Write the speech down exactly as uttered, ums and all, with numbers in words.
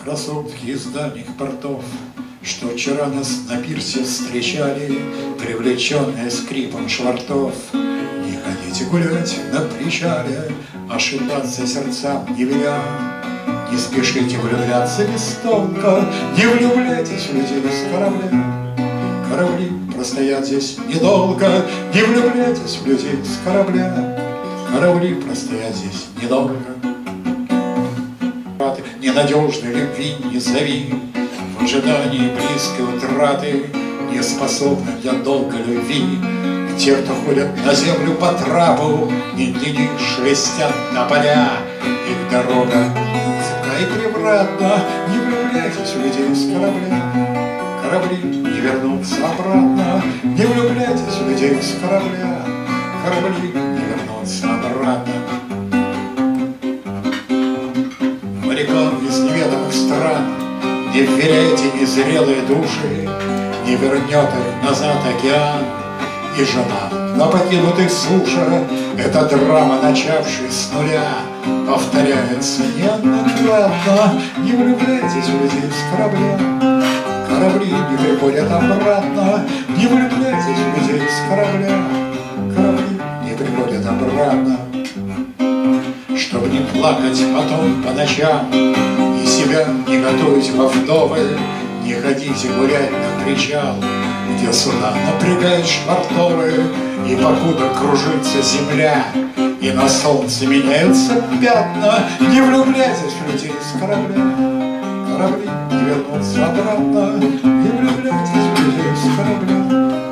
Красотки из дальних портов, что вчера нас на пирсе встречали, привлеченные скрипом швартов. Не ходите гулять на причале, ошибаться сердцам не веля. Не спешите влюбляться без толка, не влюбляйтесь в людей с корабля. Корабли простоят здесь недолго, не влюбляйтесь в людей с корабля. Корабли простоят здесь недолго. Ненадежной любви не зови, в ожидании близкой утраты, не способны для долгой любви. Те, кто ходят на землю по трапу, не дни шелестят на поля. Их дорога зыбка и превратна, не влюбляйтесь в людей с корабля. Корабли не вернутся обратно, не влюбляйтесь в людей с корабля. Корабли не вернутся обратно. Морякам из неведомых стран не вверяйте незрелые души, не вернет их назад океан. И жена на покинутой суше, эта драма, начавшая с нуля, повторяется неоднократно. Не влюбляйтесь в людей с корабля. Корабли не приходят обратно, не влюбляйтесь в людей с корабля. Корабли не приходят обратно. Чтоб не плакать потом по ночам и себя не готовить во вдовы, не ходите гулять на причал, где суда напрягают швартовы, и покуда кружится земля, и на солнце меняются пятна. Не влюбляйтесь в людей с корабля. Корабли не вернутся обратно, не влюбляйтесь в людей с корабля.